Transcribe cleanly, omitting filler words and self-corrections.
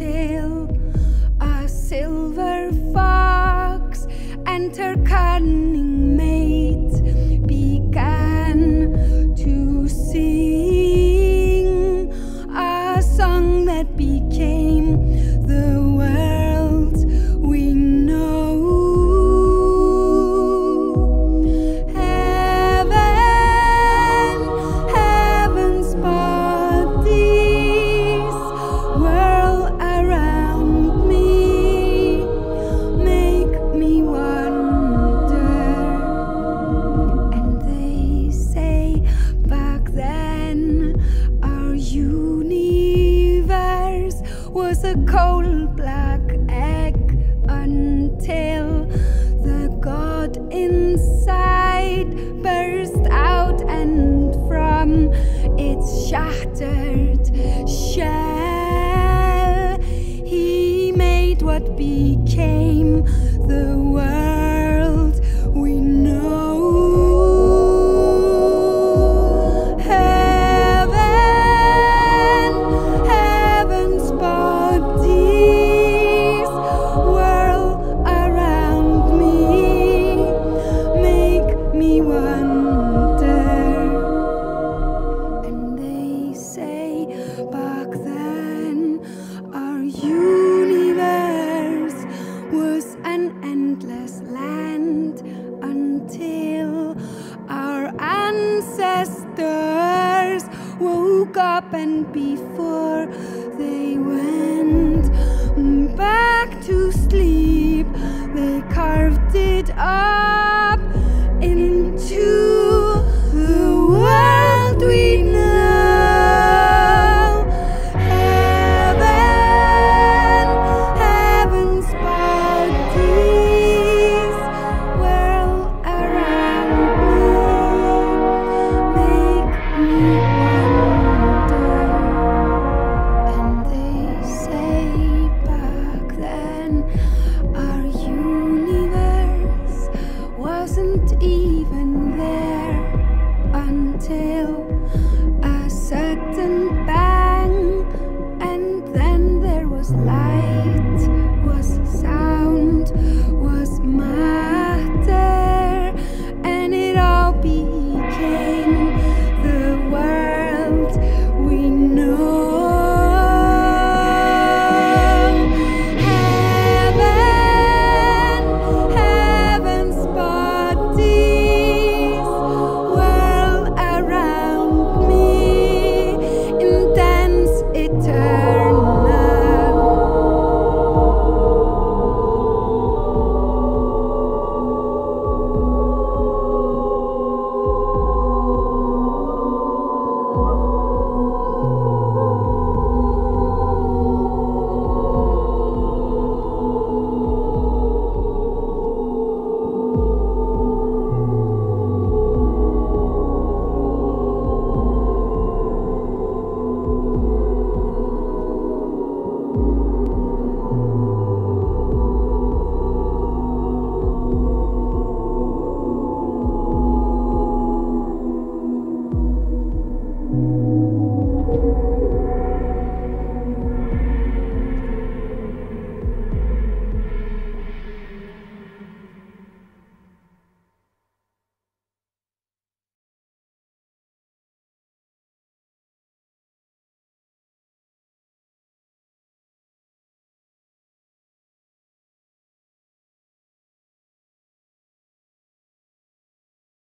until a silver fox and her cunning mate began to sing a song that became the world we know. Heaven, heaven's bodies whirl around me, make me wonder. And they say back then our universe was a cold black egg until the god inside burst out, and from its shattered shell he made what became the world we know. Heaven, heaven's bodies whirl around me, make me wonder. And they say back then our universe was an endless land until our ancestors woke up, and before they went back to sleep they carved it up.